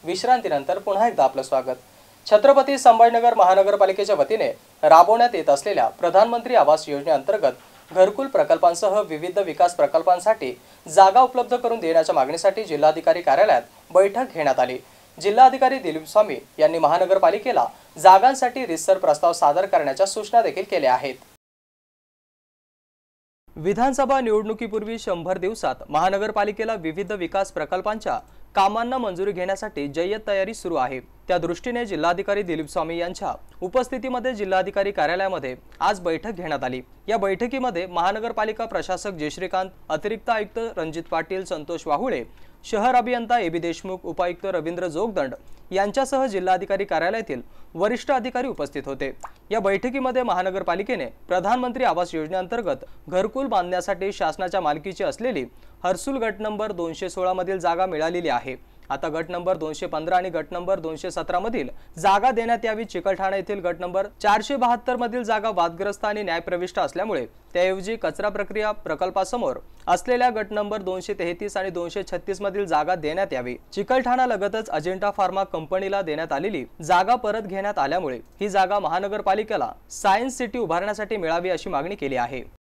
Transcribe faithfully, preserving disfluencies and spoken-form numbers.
विश्रांतीनंतर पुन्हा एकदा आपलं स्वागत। छत्रपती संभाजीनगर महानगरपालिकेच्या वतीने राबवण्यात येत असलेल्या प्रधानमंत्री आवास योजनेअंतर्गत घरकुल प्रकल्पांसह विविध विकास प्रकल्पांसाठी जागा उपलब्ध करून देण्याच्या मागणीसाठी जिल्हाधिकारी कार्यालयात बैठक घेण्यात आली। जिल्हाधिकारी दिलीप स्वामी यांनी महानगरपालिकेला जागांसाठी रितसर प्रस्ताव सादर करण्याच्या सूचना देखील केल्या आहेत। विधानसभा निवडणुकीपूर्वी शंभर दिवसात महानगरपालिकेला विविध विकास प्रकल्पांच्या कामांना मंजुरी घेण्यासाठी जय्यत तयारी सुरू आहे। त्या दृष्टीने जिल्हाधिकारी दिलीप स्वामी यांच्या उपस्थितीमध्ये जिल्हाधिकारी कार्यालयामध्ये आज बैठक घेण्यात आली। या बैठकीमध्ये महानगरपालिका प्रशासक जय श्रीकांत, अतिरिक्त आयुक्त रणजित पाटील, संतोष वाहुळे, शहर अभियंता एबी देशमुख, उपायुक्त रवींद्र जोगदंड यांच्यासह जिल्हाधिकारी कार्यालयातील वरिष्ठ अधिकारी उपस्थित होते। या बैठकीमध्ये महानगरपालिकेने प्रधानमंत्री आवास योजनेअंतर्गत घरकुल बांधण्यासाठी शासनाच्या मालकीची असलेली हर्सुल गट नंबर दोनशे सोळा मधील जागा मिळालेली आहे। आता गट नंबर दोनशे पंधरा आणि गट नंबर दोनशे सतरा मधील जागा देण्यात यावी। चिकलठाणा येथील गट नंबर चारशे बहात्तर मधील जागा वादग्रस्त आणि न्यायप्रविष्ट असल्यामुळे त्याऐवजी कचरा प्रक्रिया प्रकल्पासमोर असलेल्या गट नंबर दोनशे तेहतीस आणि दोनशे छत्तीस मधील जागा देण्यात यावी। चिकलठाणा लगतच अजिंठा फार्मा कंपनीला देण्यात आलेली जागा परत घेण्यात आल्यामुळे ही जागा महानगरपालिकेला सायन्स सिटी उभारण्यासाठी मिळावी अशी मागणी केली आहे।